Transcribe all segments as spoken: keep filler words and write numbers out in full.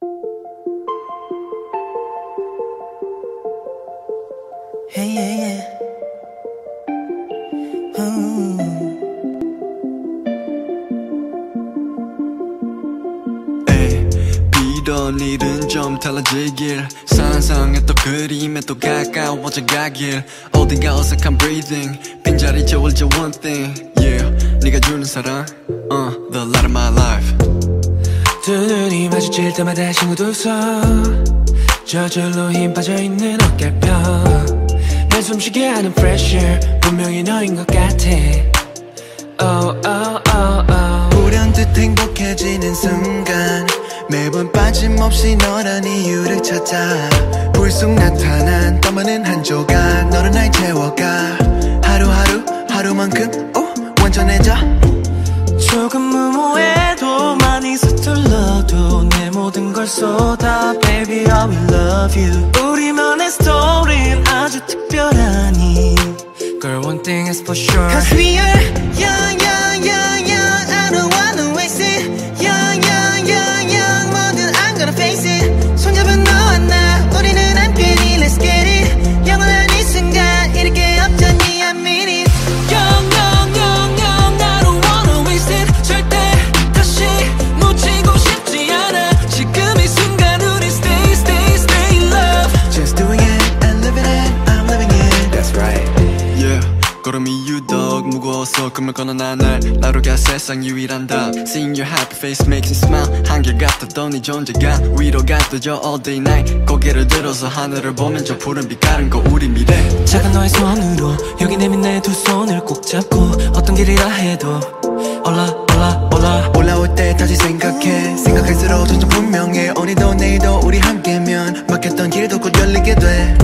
Hey, yeah, yeah. Ooh. 에이, 비던 일은 좀 달라지길 상상했던 그림에 또 가까워져 가길 어딘가 어색한 breathing 빈자리 채워져 one thing yeah 네가 주는 사랑 uh, the light of my life 두 눈이 마주칠 때마다 친구도 서 저절로 힘 빠져있는 어깨펴 날 숨쉬게 하는 pressure 분명히 너인 것 같아 oh, oh, oh, oh. 불현듯 행복해지는 순간 매번 빠짐없이 너란 이유를 찾아 불 속 나타난 땀 많은 한 조각 너로 날 채워가 하루하루 하루만큼 오 완전해져 조금 무모해도 많이 서툴러도 내 모든 걸 쏟아 Baby I will love you 우리만의 스토리는 아주 특별하니 Girl one thing is for sure Cause we are young young young young I don't wanna waste it Young young young young 뭐든 I'm gonna face it 손잡은 너와 나 우리는 함께니 Let's get it 영원한 이 순간 잃을 게 없잖니 I mean it Young young young young I don't wanna waste it 절대 다시 놓치고 싶지 않아 지금 이 순간 우리 stay stay stay in love Just doing it and living it I'm living it That's right yeah 걸음이 유독 무거워서 꿈을 건너 나날 나로가 세상 유일한 답 Seeing your happy face makes me smile 한결같았던 네 존재가 위로가 떠져 all day night 고개를 들어서 하늘을 보면 저 푸른 빛깔은 거 우리 미래 작은 너의 손으로 여기 내민 내 두 손을 꼭 잡고 어떤 길이라 해도 올라 올라 올라 올라올 때 다시 생각해 생각할수록 점점 분명해 오늘도 내일도 우리 함께면 막혔던 길도 곧 열리게 돼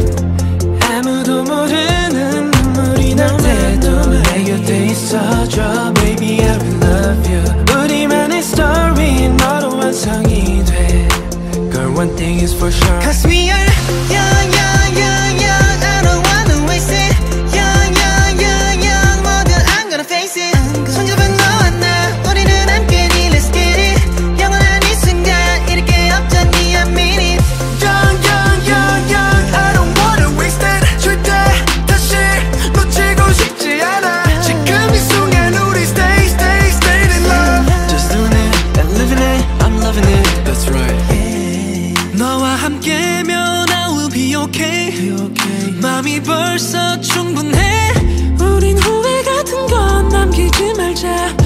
아무도 모르는 눈물이 날 때도 내 곁에 있어줘 Baby I will love you 우리만의 스토리 너로 완성이 돼 Girl one thing is for sure Cause we are young young young young I don't wanna waste it Young young young young 뭐든 I'm gonna face it 손잡은 너와 나 우리는 함께니 Let's get it 영원한 이 순간 잃을 게 없잖니 I mean it Young young young young I don't wanna waste it 절대 다시 놓치고 싶지 않아 지금 이 순간 우리 stay stay stay in love Just doing it and living it I'm loving it That's right 너와 함께면 I will be okay, be okay. 맘이 벌써 충분해 우린 후회 같은 건 남기지 말자